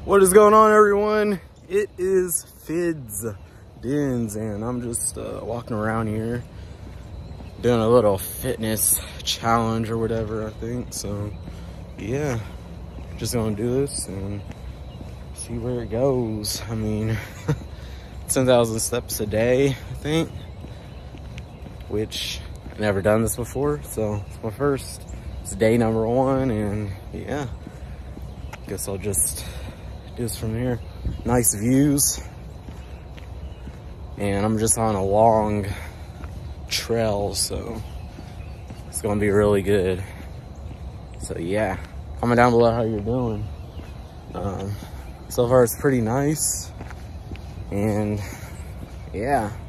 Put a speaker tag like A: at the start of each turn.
A: What is going on, everyone? It is Fids Dins, and I'm just walking around here doing a little fitness challenge or whatever, I think. So yeah, just gonna do this and see where it goes. I mean, 10,000 steps a day, I think, which I've never done this before, so it's my first. It's day number 1, and yeah, guess I'll just do this from here. Nice views, and I'm just on a long trail, so it's gonna be really good. So yeah, comment down below how you're doing. So far it's pretty nice, and yeah.